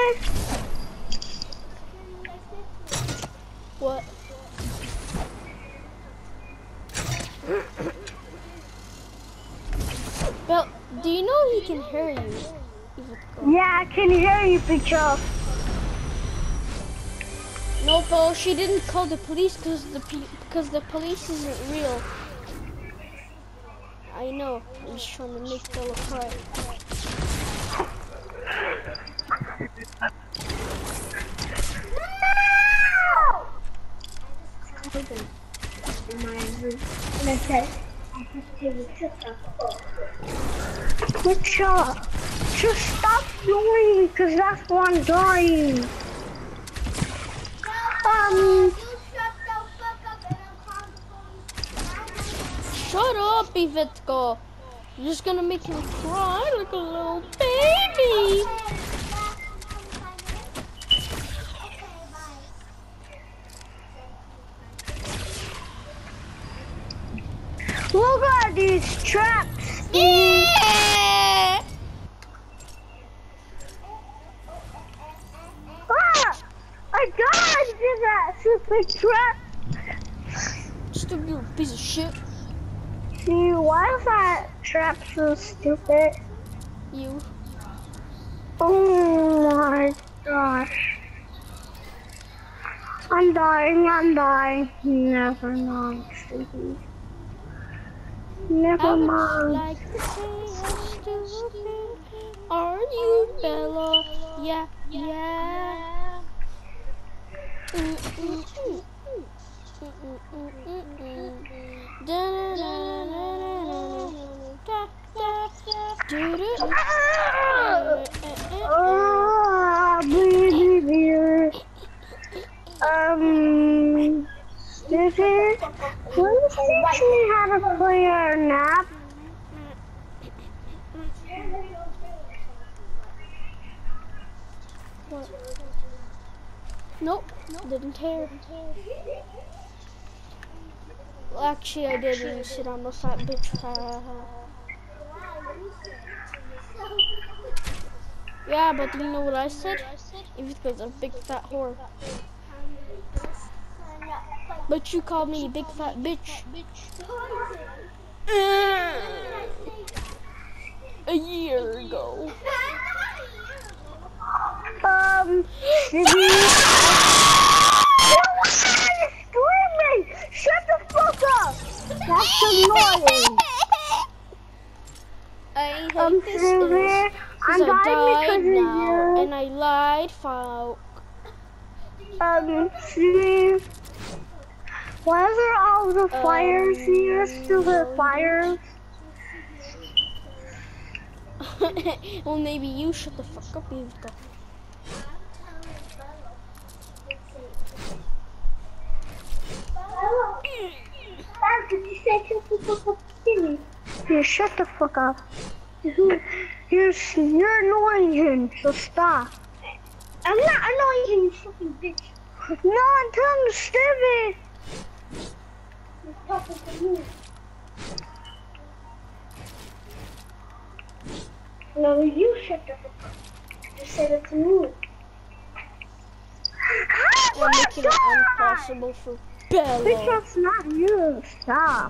What? Well, do you know he can hear you? Yeah, I can hear you, Picho. No, Bo, she didn't call the police because the police isn't real. I know. I'm just trying to make Bella cry. Good shot. Just stop doing because that's one dying. Shut up, Ivitko. You're just gonna make him cry like a little baby. Look at these traps. Yeah! Ah! I did that stupid trap. Stupid piece of shit. See, why is that trap so stupid? You. Oh my gosh. I'm dying. Never mind, stupid. Never I would mind. like to say I'm stupid. Are you, Bella? Yeah. Baby. Stupid. Please teach me how to play a nap. What? Nope, didn't care. Well, actually, I did when you sit on the fat bitch. Yeah, but do you know what I said? If it's because a big fat whore. But you called me a big fat bitch. A year ago. Did you? Screaming! Shut the fuck up! That's annoying. I hate this Stupid. I'm I dying died because of now, you. and I lied, folk. Steve. Why are there all the fires here? Stupid fires. Well, maybe you shut the fuck up, Ivka. Yeah, shut the fuck up. You're annoying him, so stop. I'm not annoying him, you fucking bitch. No, I'm telling you, stupid. You're talking to me. No, you shut the fuck up. You said it to me. You're making it impossible for Bella. Bitch, that's not you. Stop.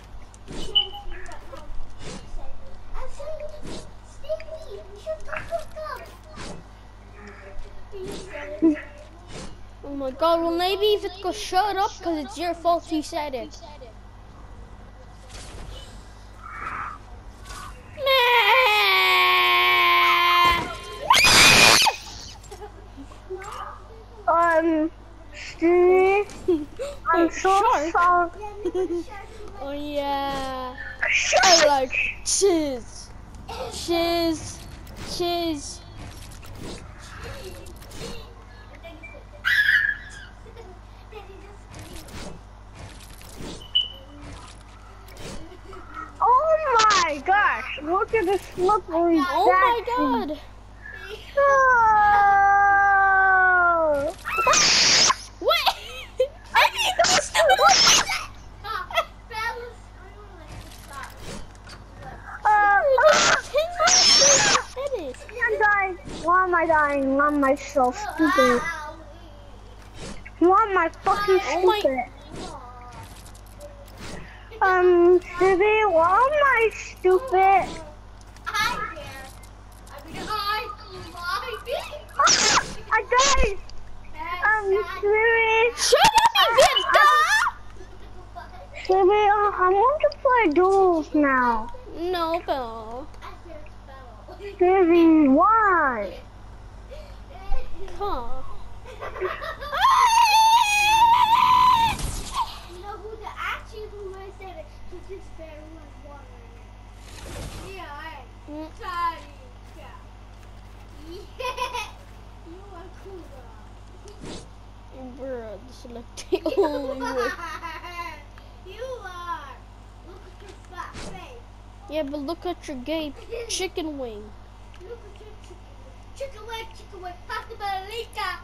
Oh my god, well maybe if it goes shut up because it's your fault he said it. Steve, I'm so sorry. Oh yeah. Shut I like cheese. Cheese. Cheese. Oh my gosh, look at the slippery Oh my god. Oh. What? I need to I'm dying. Why am I dying? Why am I so stupid? Why am I fucking Oh my. stupid? Stevie, why am I stupid? I died! Stevie! Shut up, Evita! Stevie, I want to play duels now. No, Bella. Stevie, why? Huh. You know who the actually who I said it to this very one right now. Yeah, Mm. sorry. Yeah. You are cool Bruh, this is like the only way. You are. Look at your fat face. Yeah, but look at your gay chicken wing. Look at your chicken wing, chicken wing. Pasta Balika.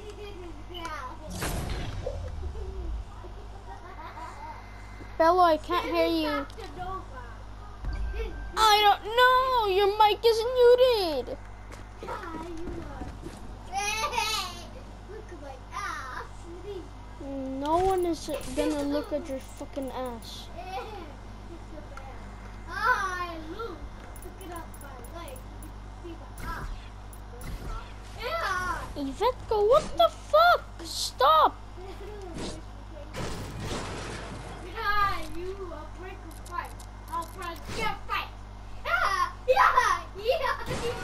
Bella, I can't hear you. I don't know. Your mic is muted. Look at my ass. No one is gonna look at your fucking ass. I look. Look it up my leg. You can see my ass. Yeah. Ivetka, what the fuck? Stop. Yeah, you will break a fight. I'll break your fight. Yeah, yeah, yeah.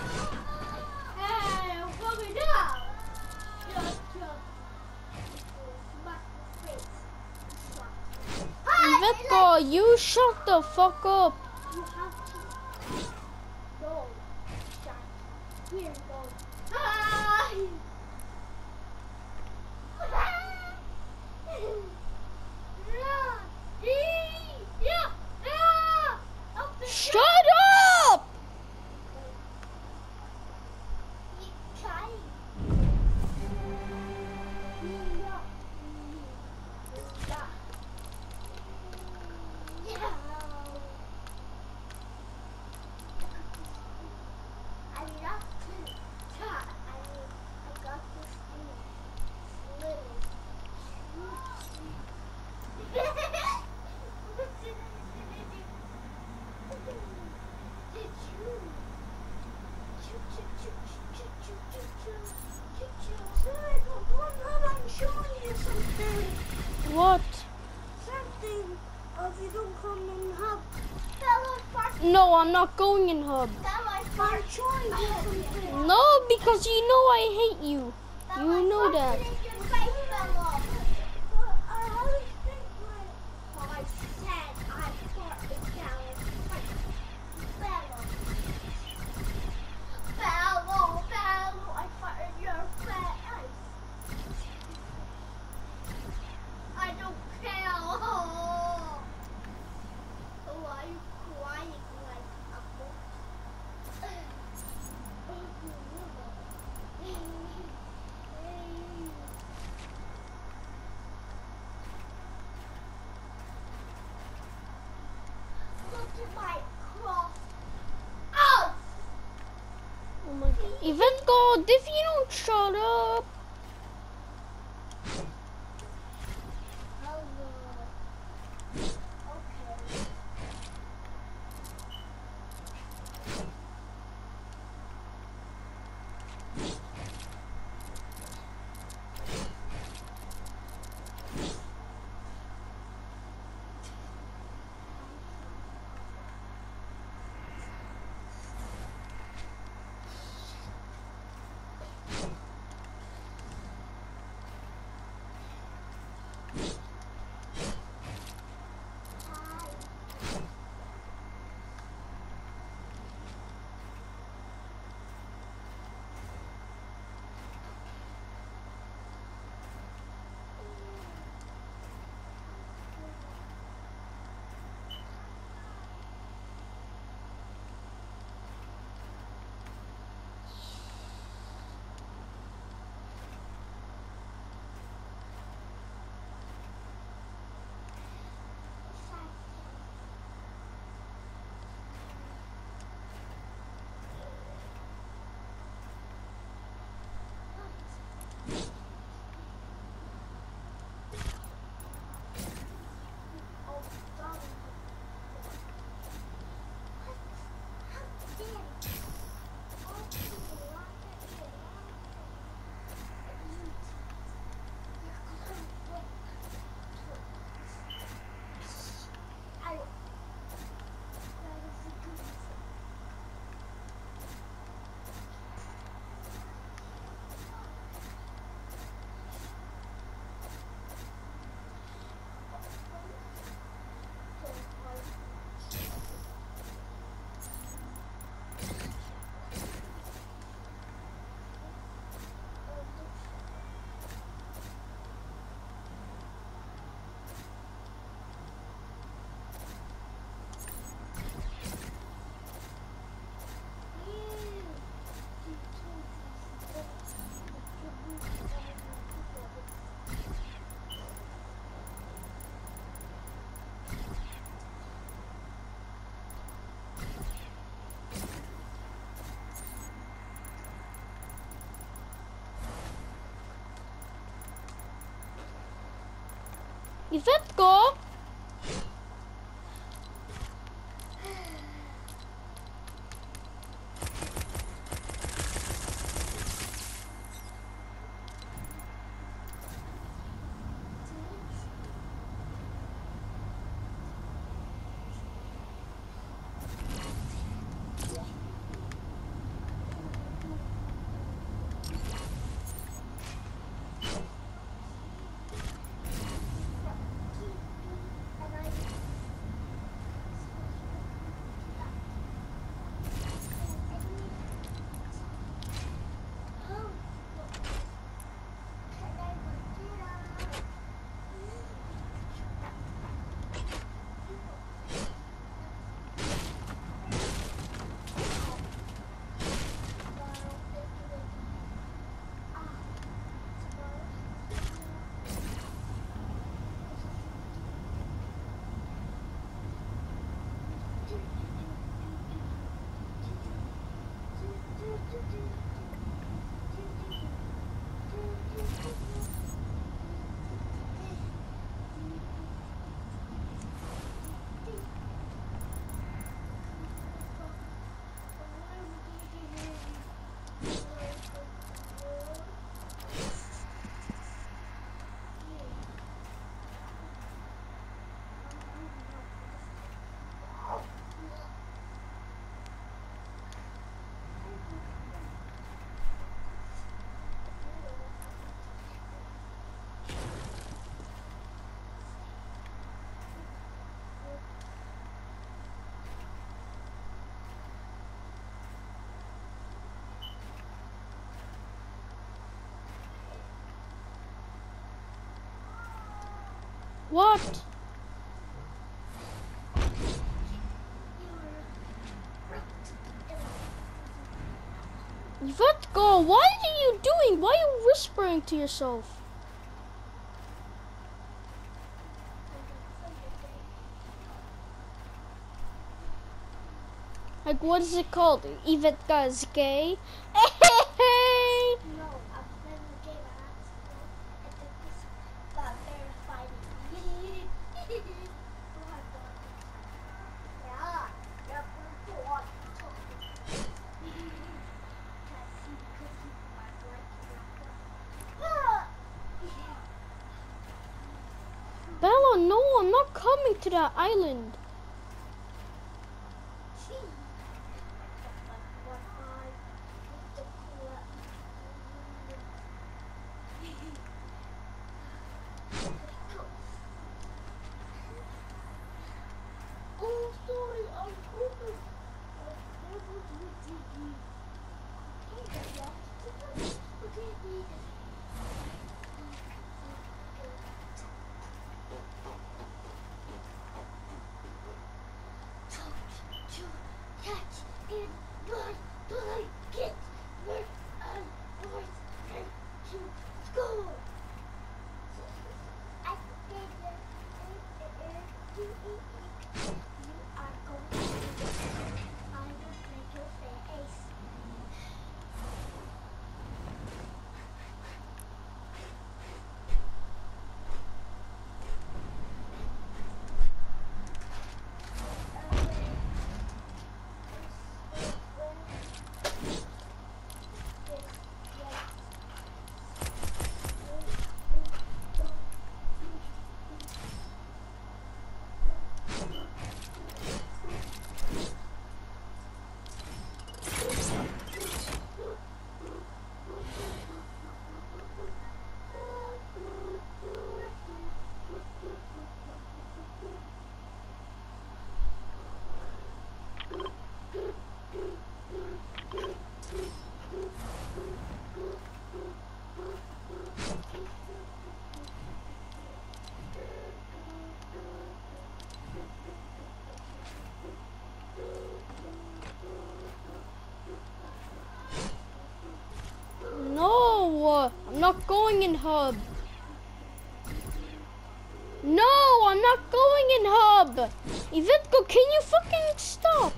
Hey, I'm coming down. Just smack my face. Ivetka, you shut the fuck up. You have to go. Shut. Here, go. Ah! Shut up! What? Something if you don't come in hub. No, I'm not going in hub. I'm showing you something. No, because you know I hate you. You know that. I don't care. Why are you crying like a book? Look at my cross. Oh! Oh my god. Ivetka, if you don't shut up. Okay. Yvetko! What? Yvetko, what are you doing? Why are you whispering to yourself? Like, what is it called? Yvetka is gay? Hey! No, I'm playing the game and I think this, but they're fighting. Oh my god. Yeah, yeah, we're what? Can't see because he might like it. Bella, no, I'm not coming to that island. Oh, sorry, I'm hoping. No, I'm not going in hub. No, I'm not going in hub. Yvetko, can you fucking stop?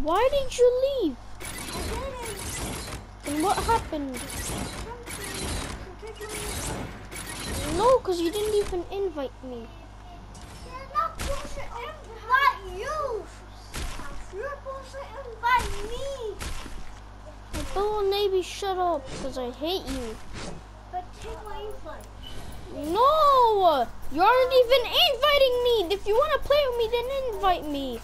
Why did you leave? I didn't. And what happened? Something. No, because you didn't even invite me. You're not supposed to invite you. You're supposed to invite me. Bill and Navy, shut up, because I hate you. But take my invite. No! You aren't even inviting me! If you want to play with me, then invite me.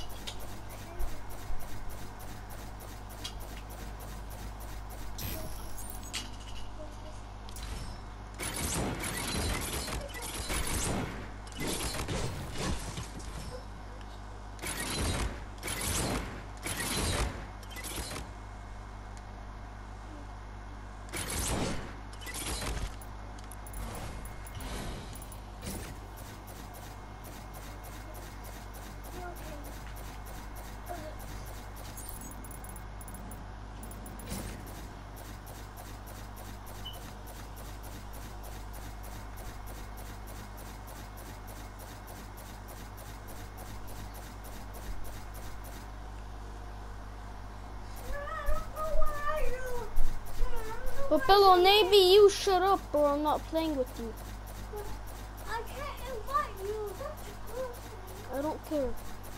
But Bill, maybe you shut up or I'm not playing with you. I can't invite you. That's close. I don't care.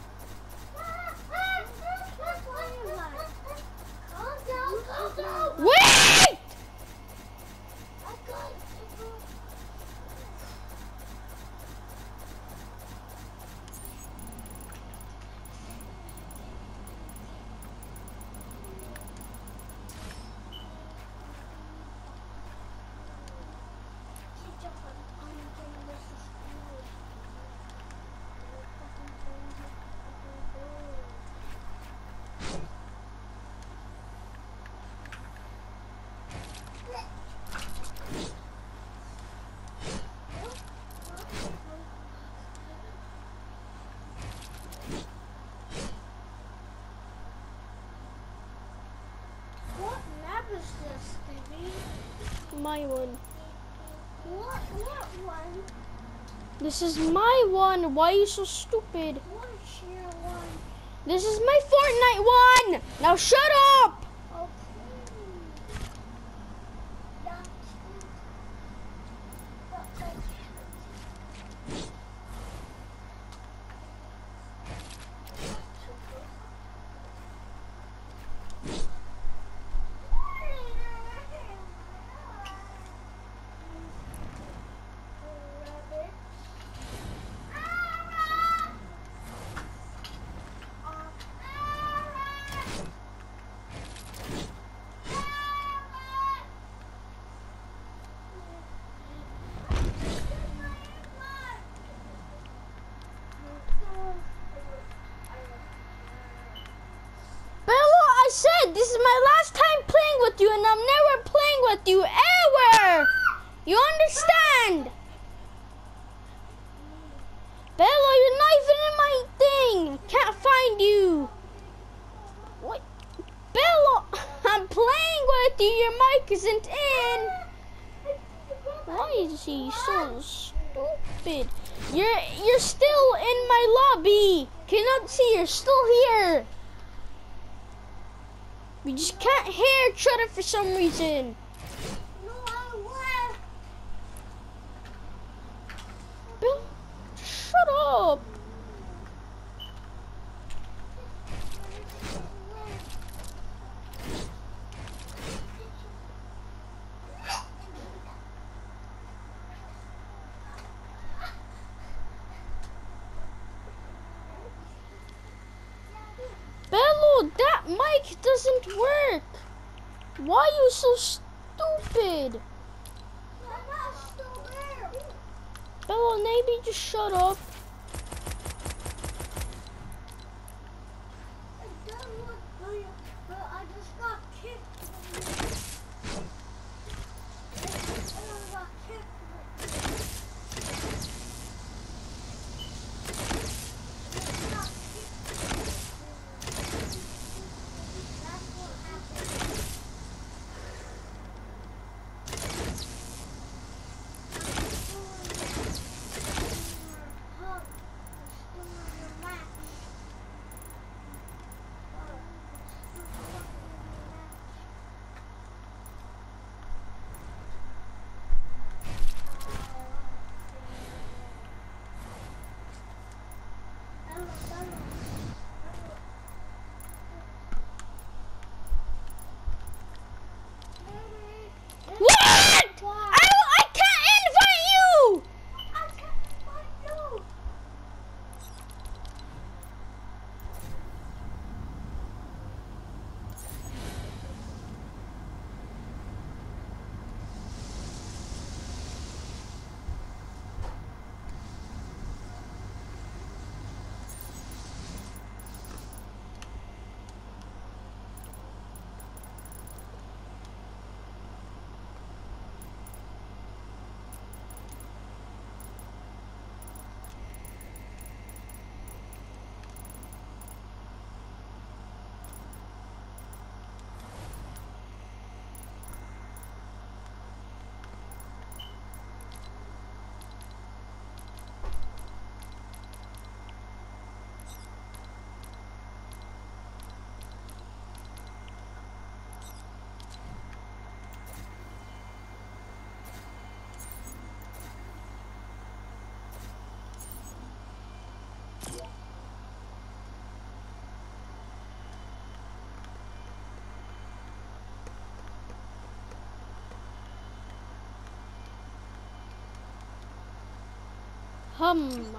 Calm down, calm down. Wait! I got it. What map is this, Stevie? My one. What one? This is my one. Why are you so stupid? What's your one? This is my Fortnite one. Now shut up. Okay. That's Bello, I said this is my last time playing with you and I'm never playing with you ever. You understand? Bello, you're not even in my thing. Can't find you. What? Bello, I'm playing with you. Your mic isn't in. Why is he so stupid? You're still in my lobby. Cannot see you're still here. We just can't hear each other for some reason. no, I left. Bill, shut up. Bello, that mic doesn't work. Why are you so stupid? I'm not still there. Bello, maybe just shut up. I don't want to do it, but I just got kicked. I got kicked. That's what happened. Hum.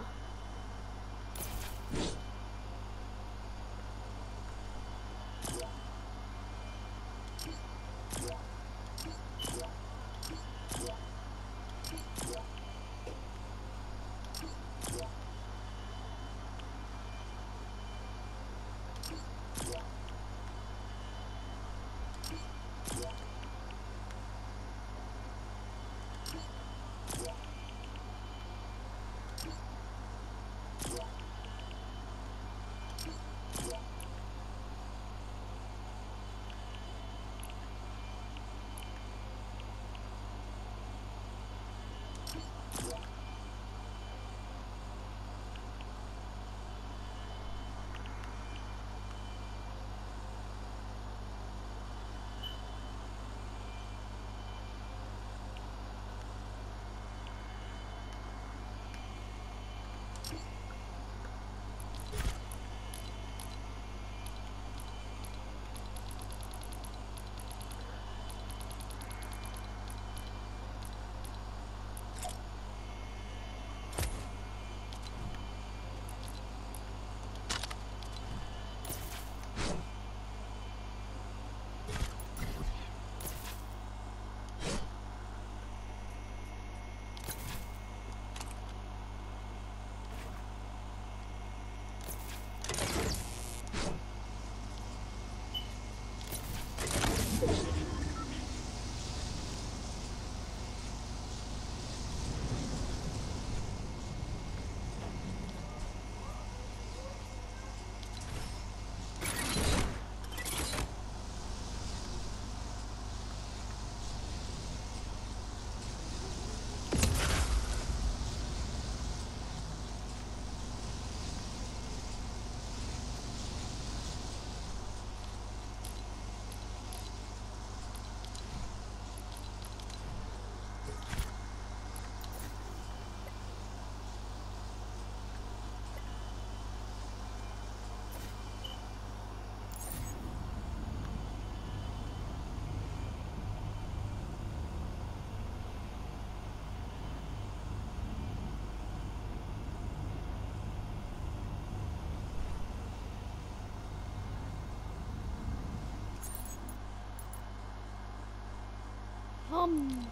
Hum.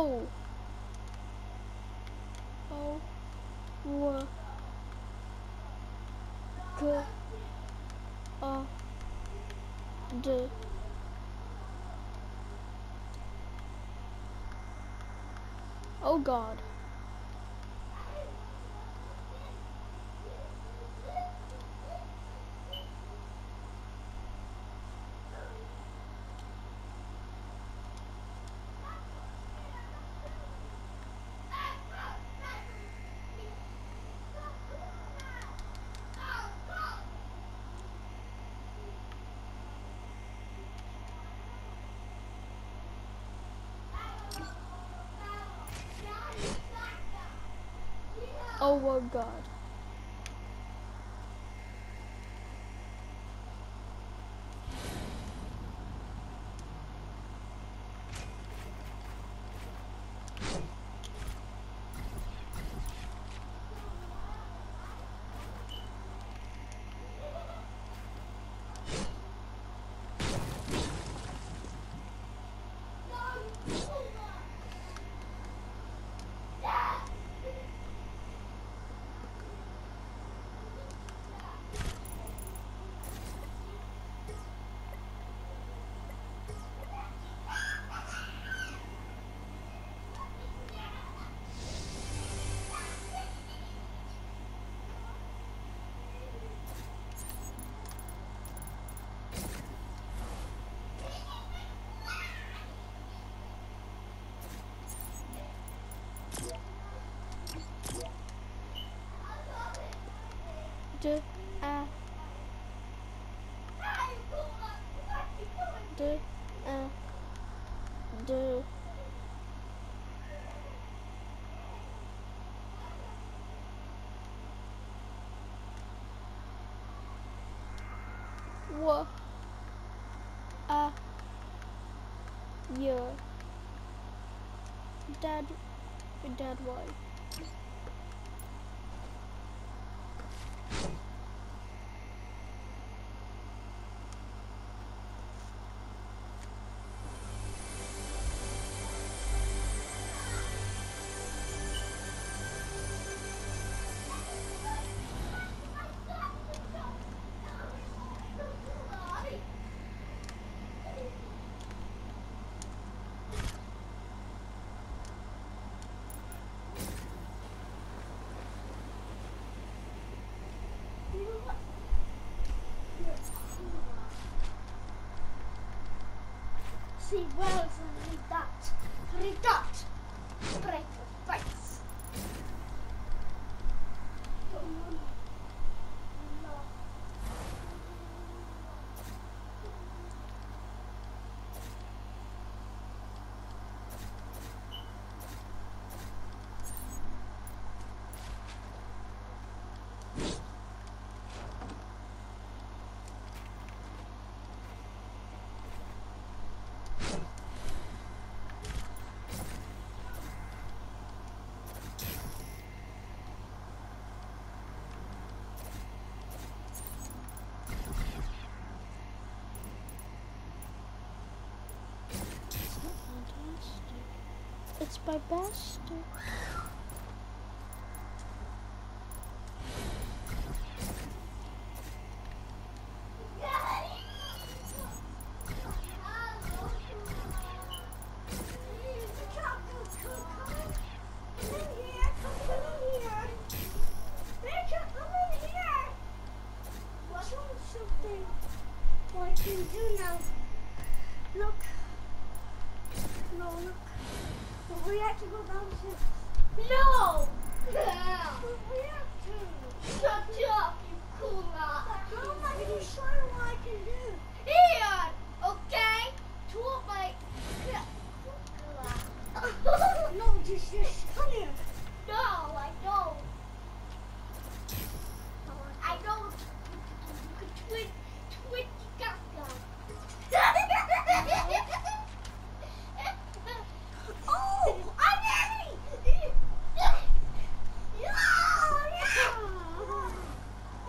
O O W K A D. Oh God. Oh God. D A D A D. W A Y. Dad Y. See, well, read that. Read that. Break the face. It's by Bastard. What I can do now? Look. No, look. But we have to go downstairs. No! We have to. Shut up, you cool rat. How am I going to show you what I can do? Here! Okay? Talk like... No, just come here. No, I don't. I don't. Twitch gaga. Oh, I'm ready.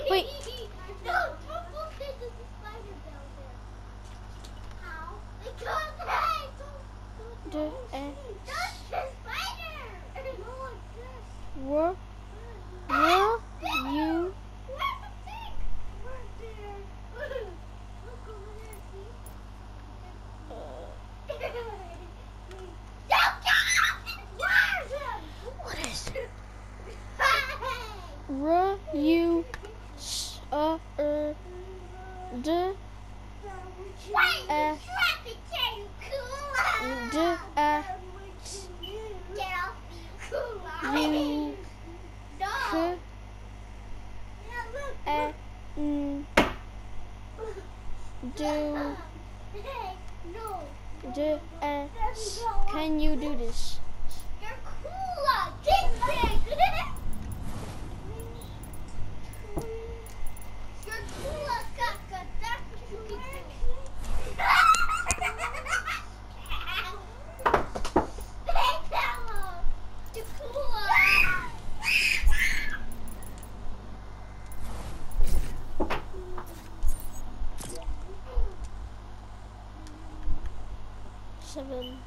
Wait. No, don't look into the spider down there. How? Because, hey, don't that's the spider. No, it's this. Were you Where's the pig? Right there. Look over there, see? Don't get up! Where's him? what is it? Hey! Were you d Wait, traffic jam, you cool. d Get off me, cool. you No. k Yeah, look. n do Hey, no. d Can you do this? You're cooler. Get back. You're cooler, Kaka. That's what you can do. Hey, Bella. You're cooler. 7.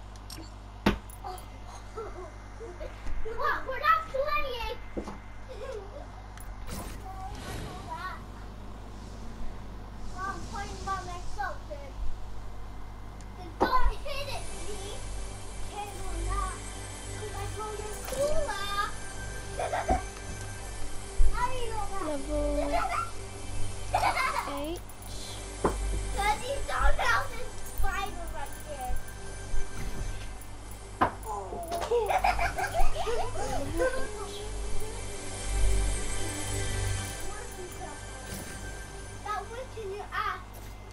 What? We're not playing. I'm playing by myself then. Then don't hit it, see? Can or not? Because I know you're cooler. How do you know that? Level 8. Because you don't know this spider right there. That went in your ass.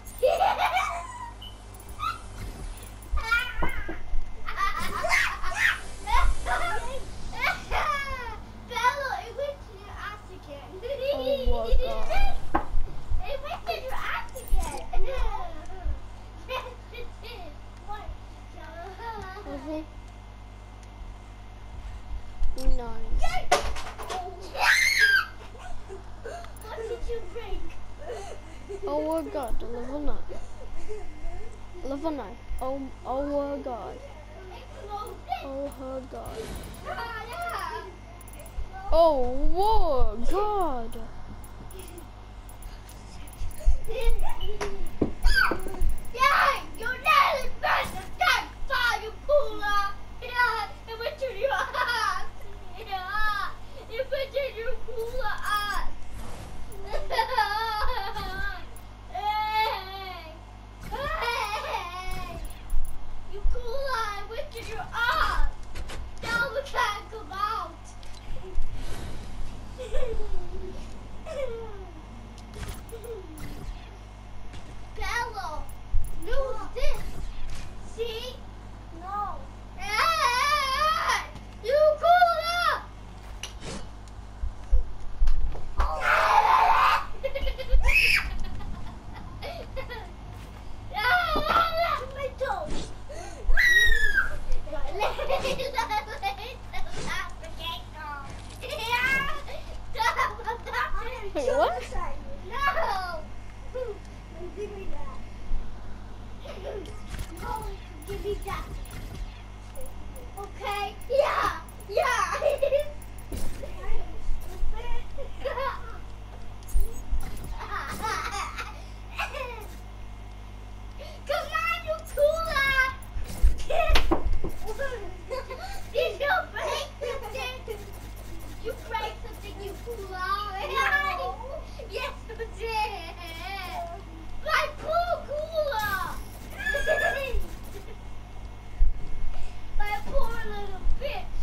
Bello, it went in your ass again. Oh my God. It went in your ass again. Yes, it did. What? Level 9. What did you break? Oh my God. Level 9. Level 9. Oh my God. Oh her God. Oh whoa God. Yeah, you're not as bad as that fire cooler. Yeah, it went in your ass. Yeah, it went in your cooler ass. Hey, hey, you cooler, it went in your ass. Now we can't come out. Bello, lose this. See? No. Hey, you cooler. My toes. Wait, what? No! Give me that. No, give me that. Okay? Yeah! Yeah! Come on, you cooler! Did you break something? You break something, you cooler! Yes, you did! My poor cooler! My poor little bitch!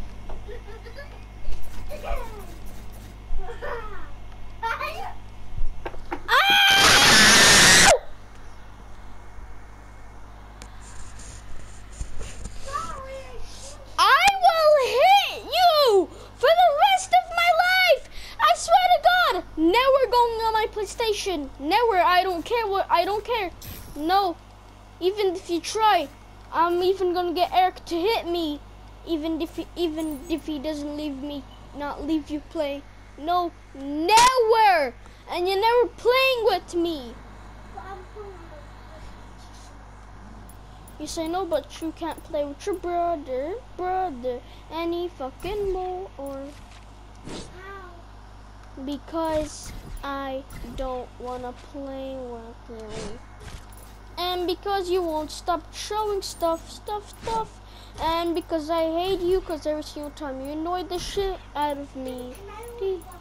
I will hit you for the rest of my life. I swear to God. Never going on my PlayStation. Never. I don't care what. I don't care. No. Even if you try, I'm even gonna get Eric to hit me. Even if he doesn't leave you play. No. Never! And you're never playing with me. But I'm playing Yes, I know, but you can't play with your brother, any fucking more. How? Because I don't wanna play with you. And because you won't stop showing stuff. And because I hate you, because every single time you annoy the shit out of me. Can I only watch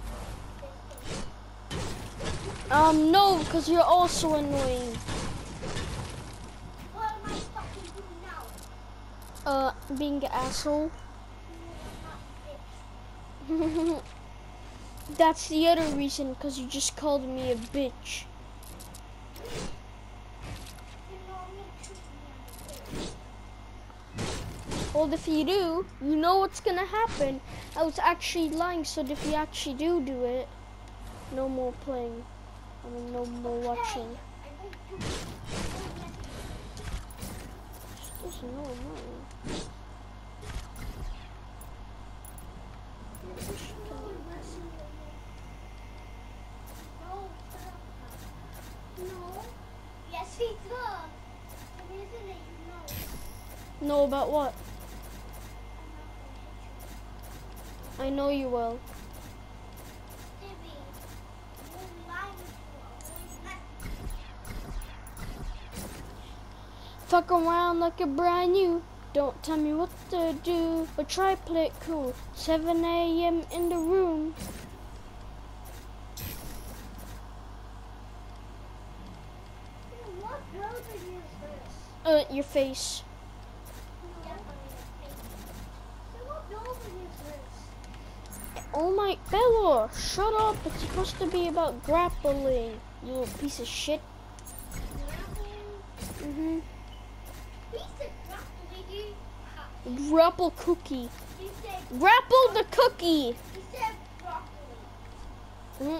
No, because you're also annoying. what am I fucking doing now? Being an asshole. No, not this. That's the other reason, because you just called me a bitch. You know me too. Well, if you do, you know what's gonna happen. I was actually lying, so if you actually do it, no more playing. I mean, no more watching. There's no money. No. Yes, he does. The reason that you know. Know about what? I know you will. Stevie, you're lying to us. Fuck around like a brand new. Don't tell me what to do, but try play it cool. 7 a.m. in the room. What building is this? Your face. So what building is this? Oh my, Bella, shut up. It's supposed to be about grappling, you little piece of shit. Mm-hmm. He said broccoli. Grapple cookie. He said Grapple the cookie. he said broccoli. Mm.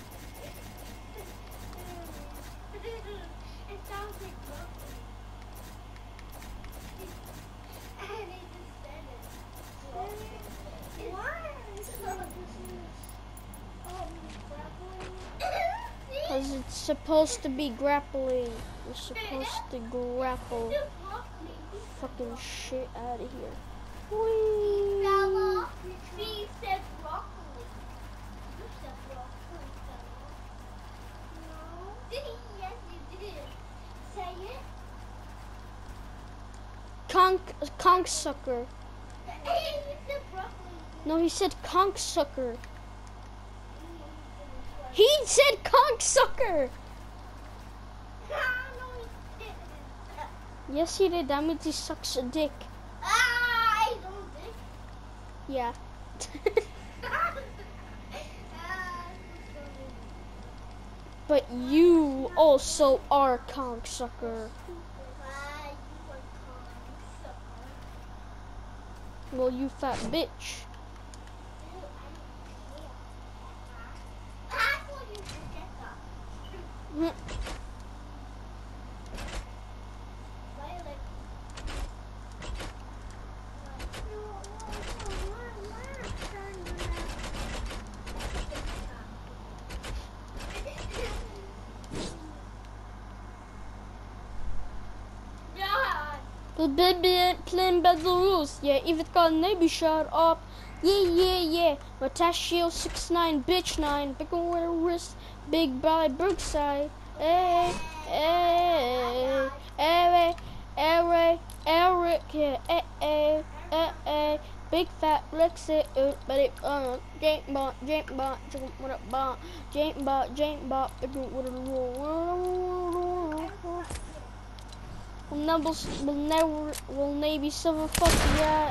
It sounds like broccoli. And he just said it. Why? Broccoli. Because it's supposed to be grappling. You're supposed to grapple. Fucking shit out of here. Whee. Bella, he said broccoli. You said broccoli, Bella. No. Did he? Yes, you did. Say it. Conch sucker. Hey, he said broccoli. No, he said conch sucker. He said conch sucker. No, he didn't. Yes, he did. That means he sucks a dick. I don't think. Yeah. But you also are conch sucker. Well, you fat bitch. Mm. Playing by the rules. Yeah, if it got maybe shut up. Yeah. Matashio 6'9", bitch 9. Big one with a wrist. Big belly, Brookside. Hey. Eric. Yeah, Big fat Lexi, but it Jane bot, what up bot, Jane bot, big one with a will maybe silver fuck yeah.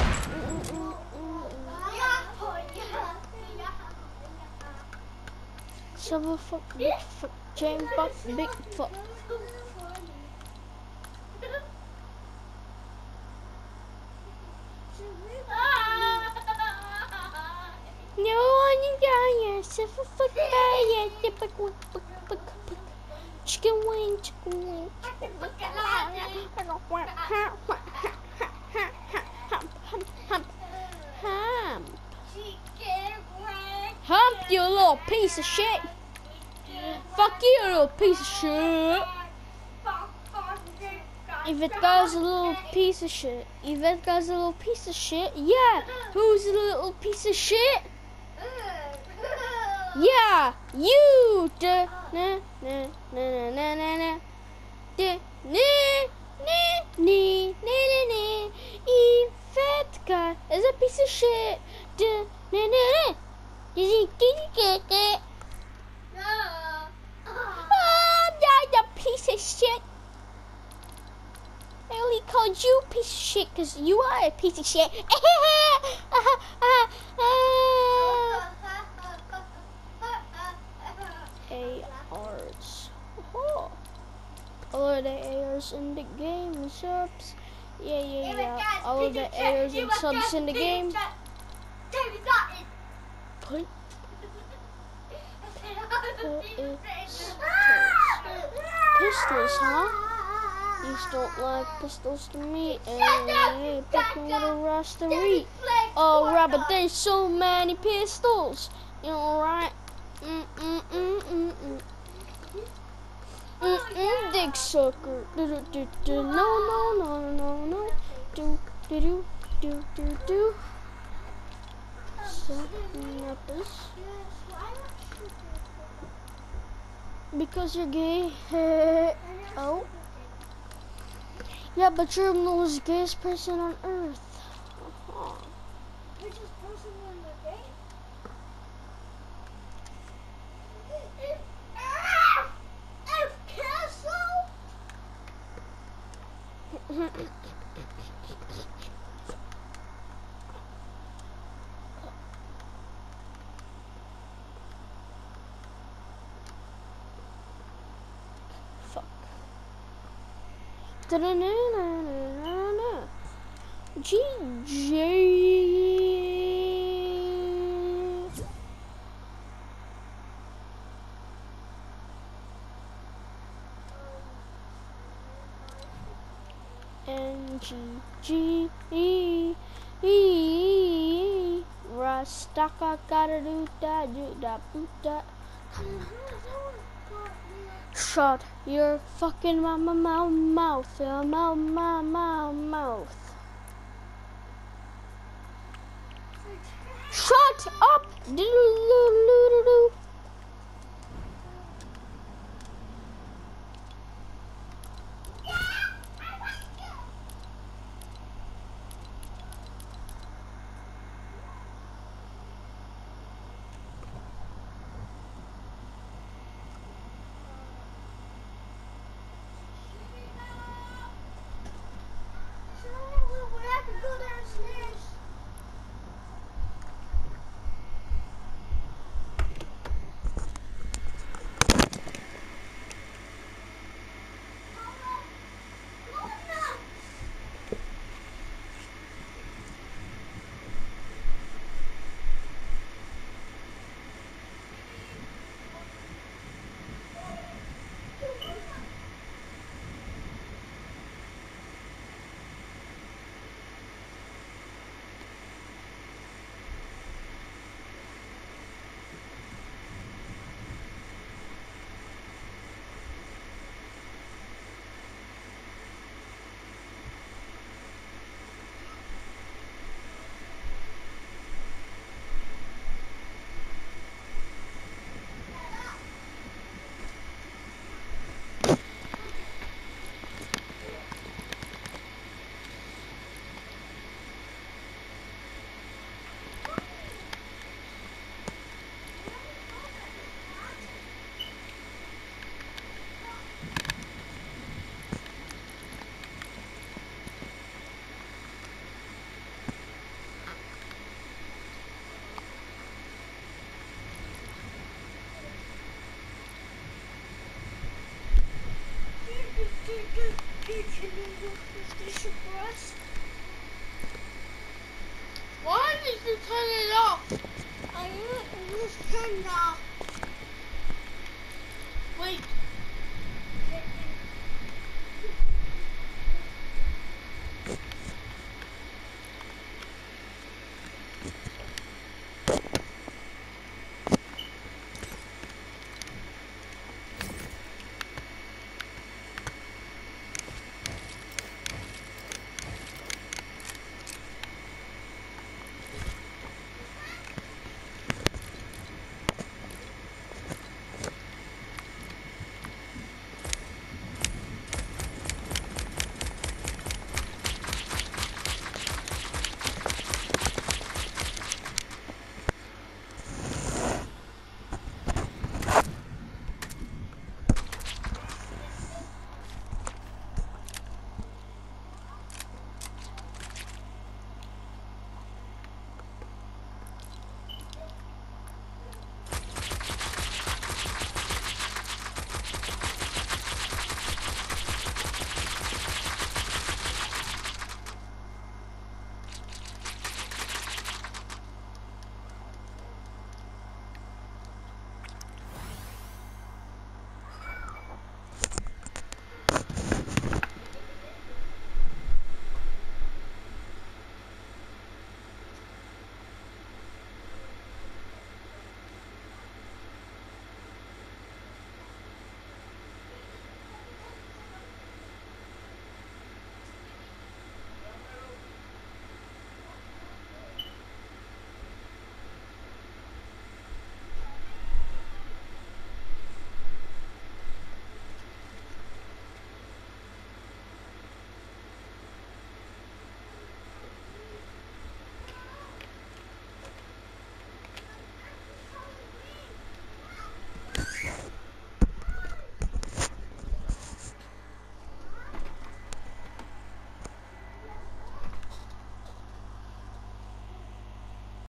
Silver fuck, big fuck, Jane bot, big fuck. No one in silver fuck yeah, chicken wing. Ham. Hump, you little piece of shit. Fuck you, little piece of shit. Yvette guy's a little piece of shit. Yvette guy's a little piece of shit. Yeah, who's a little piece of shit? Yeah, you. Da, na, na, na, na, na, na. Da, na, na, na, na, na. Yvette guy is a piece of shit. Da, na, na, na. Yeah, you piece of shit. I only called you a piece of shit because you are a piece of shit. ARs. Oh. All of the ARs in the game and subs. Yeah. All of the ARs and subs in the game. Put pistols, huh? You don't like pistols to me, and picking with a rosteri. Oh, Rabbit, there's so many pistols. You know, right? Dick sucker. No. Do. Snappers. Because you're gay. Oh. Yeah, but you're the most gayest person on earth. Richest person in the game? Castle? Fuck. GG. NGG. Rastaka gotta do that, boot that. Shut your fucking mouth. Shut up! Doodle-doo-doo-doo-doo. We have to go downstairs. Why did you turn it off? I just turned it off.